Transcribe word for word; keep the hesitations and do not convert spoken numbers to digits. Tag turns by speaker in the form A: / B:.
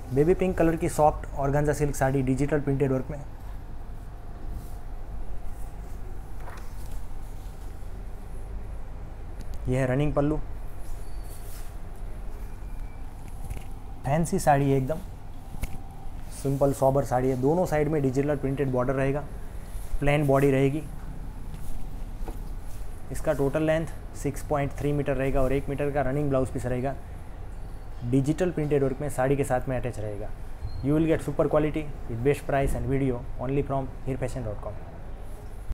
A: Baby pink colour की soft organza silk sari digital printed work में। यह है रनिंग पल्लू। फैंसी साड़ी है, एकदम सिंपल सॉबर साड़ी है। दोनों साइड में डिजिटल प्रिंटेड बॉर्डर रहेगा, प्लेन बॉडी रहेगी। इसका total length six point three metre रहेगा और एक मीटर का रनिंग ब्लाउज पीस रहेगा। डिजिटल प्रिंटेड वर्क में साड़ी के साथ में अटैच रहेगा। You will get super quality with best price and video only from Heer fashion dot com.